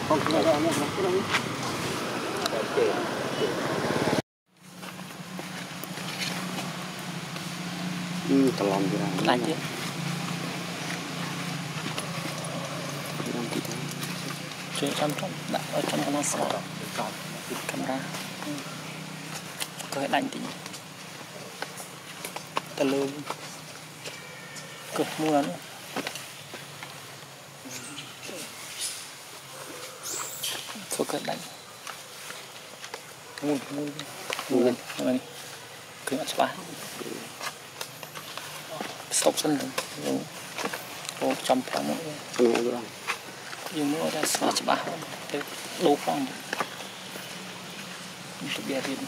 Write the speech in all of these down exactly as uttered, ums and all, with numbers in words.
Không có đâu mà không có đâu. Ừ, tao làm gì nào? Lạnh chứ. Chuyện trong trong đặt ở trong con sò camera có cái lạnh tí ta lơ cực mua lắm có cái lạnh mua mua mua lên này cứ ăn spa sọc sân rồi ô trong tháng mỗi nhưng mua ra spa spa để đổ phong untuk biarin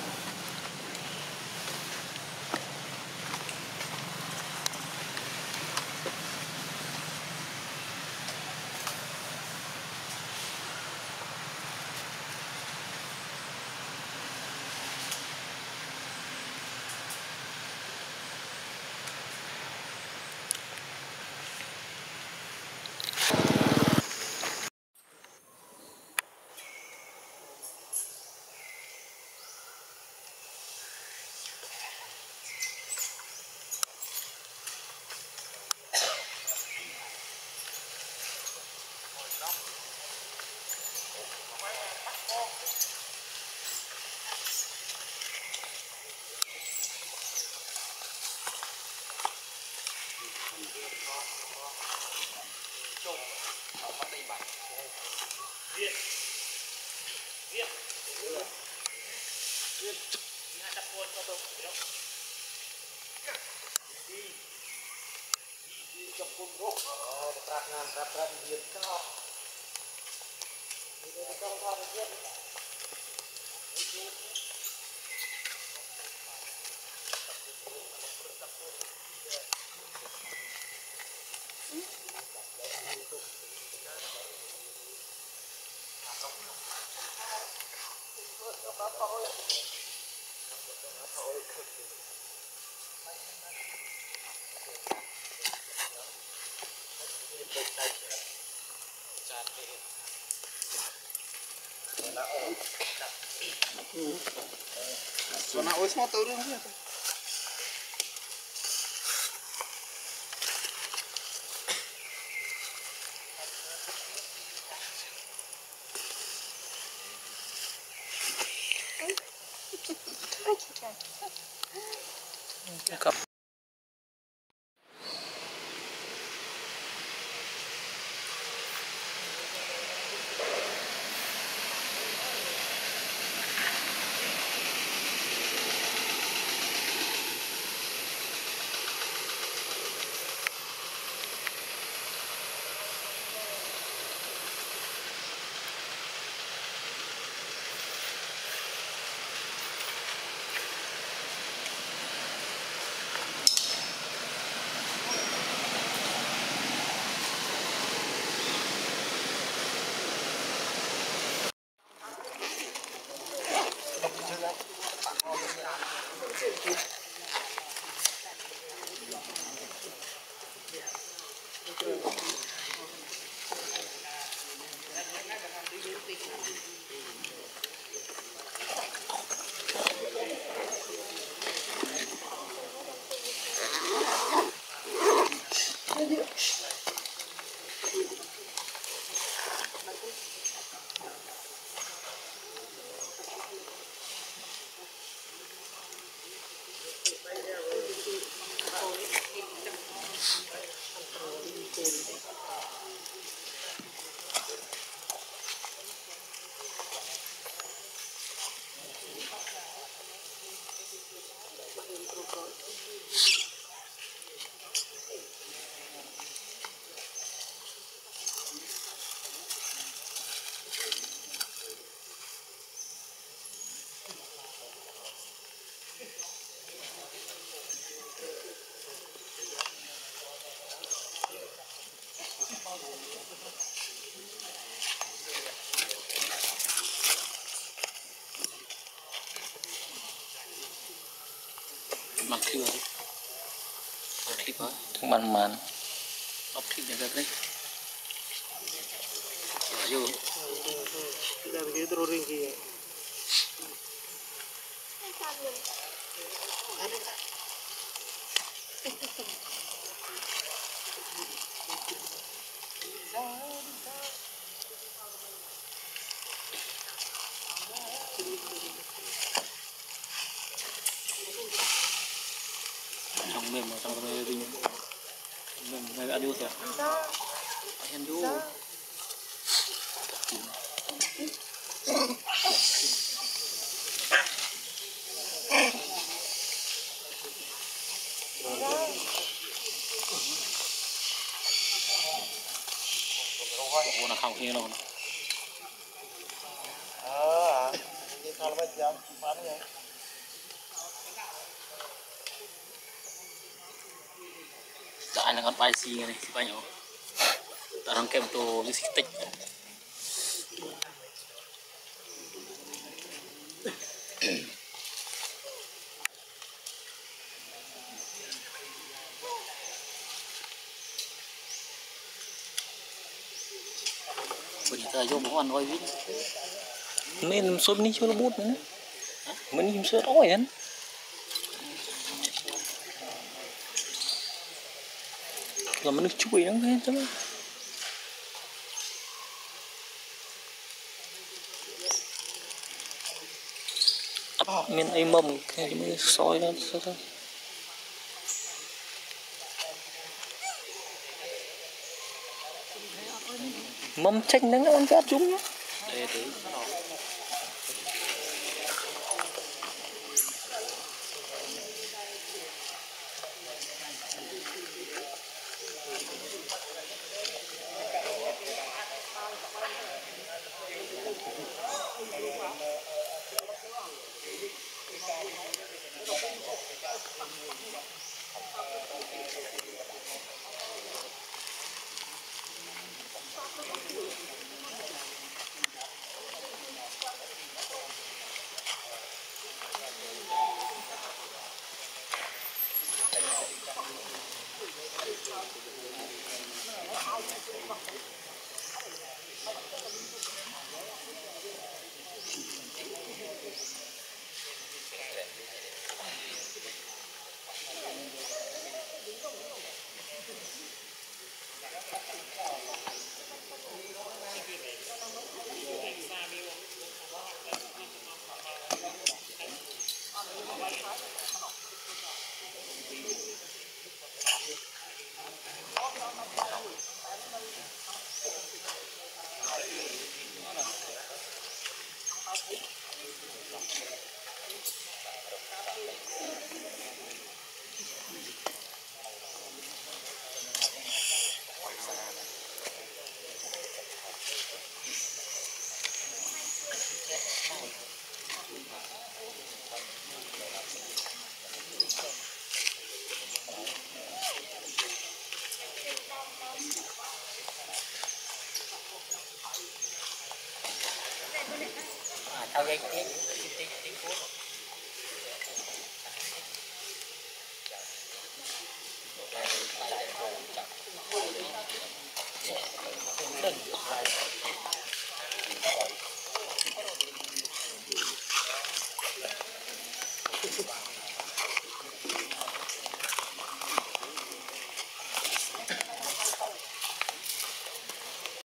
so na ôi small turun dia tu. Cakap. Mang clip đi. Clip hả? Thằng bàn màn. Ốc clip này ra đấy. Vô. terus ringgi. Trong mềm mà trong cái ring mềm này đã đưa rồi anh vô nó không như đâu à đi thằng bây giờ bán vậy tại là con bay xì này xì bay nhỏ ta đang kèm tô như xì tích bây giờ vô một con oi vít mình sốt ní cho nó bút nữa mình nhìn sốt oi anh là mình được chui nó hết chứ ấp mình ấy mầm cái mới soi nó thôi mầm chanh nó ăn cái chúng nhá đây đấy tao gây tiếng tiếng tiếng tiếng